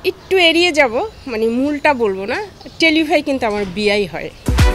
একটু এড়িয়ে যাব, মানে মূলটা বলবো না, টেলিভাই কিন্তু আমার বিয়াই হয়।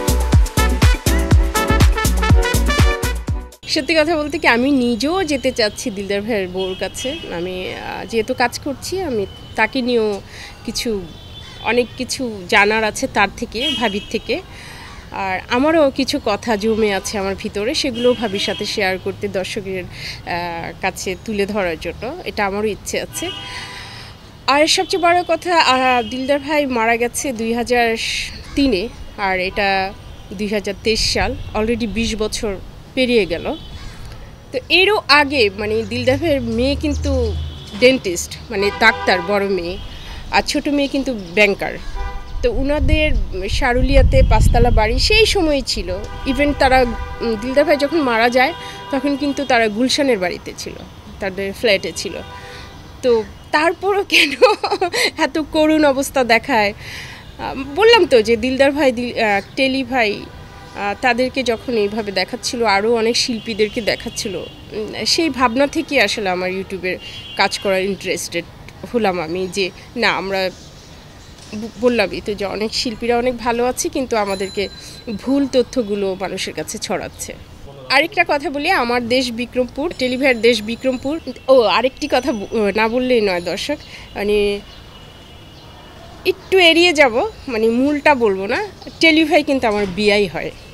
সত্যি কথা বলতে কি আমি নিজেও যেতে চাচ্ছি দিলদার ভাইয়ের বউর কাছে। আমি যেহেতু কাজ করছি, আমি তাকে নিয়েও অনেক কিছু জানার আছে তার থেকে, ভাবির থেকে। আর আমারও কিছু কথা জমে আছে আমার ভিতরে, সেগুলোও ভাবির সাথে শেয়ার করতে, দর্শকের কাছে তুলে ধরার জন্য, এটা আমারও ইচ্ছে আছে। আর সবচেয়ে বড় কথা, দিলদার ভাই মারা গেছে 2003-এ, আর এটা 2023 সাল, অলরেডি 20 বছর পেরিয়ে গেল। তো এরও আগে মানে দিলদার ভাইয়ের মেয়ে কিন্তু ডেন্টিস্ট, মানে ডাক্তার, বড় মেয়ে, আর ছোটো মেয়ে কিন্তু ব্যাংকার। তো ওনাদের সারুলিয়াতে 5তলা বাড়ি সেই সময় ছিল। ইভেন তারা দিলদার ভাই যখন মারা যায় তখন কিন্তু তারা গুলশানের বাড়িতে ছিল, তাদের ফ্ল্যাটে ছিল। তো তারপরও কেন এত করুণ অবস্থা দেখায়? বললাম তো যে দিলদার ভাই, টেলি ভাই তাদেরকে যখন এইভাবে দেখাচ্ছিল, আরও অনেক শিল্পীদেরকে দেখাচ্ছিল, সেই ভাবনা থেকে আসলে আমার ইউটিউবের কাজ করার ইন্টারেস্টেড হলাম আমি। যে না, আমরা বললামই তো যে অনেক শিল্পীরা অনেক ভালো আছে, কিন্তু আমাদেরকে ভুল তথ্যগুলো মানুষের কাছে ছড়াচ্ছে। আরেকটা কথা বলি, আমার দেশ বিক্রমপুর, টেলিভাইয়ের দেশ বিক্রমপুর। আরেকটি কথা না বললেই নয় দর্শক, মানে একটু এড়িয়ে যাব, মানে মূলটা বলবো না, টেলিভাই কিন্তু আমার বিয়াই হয়।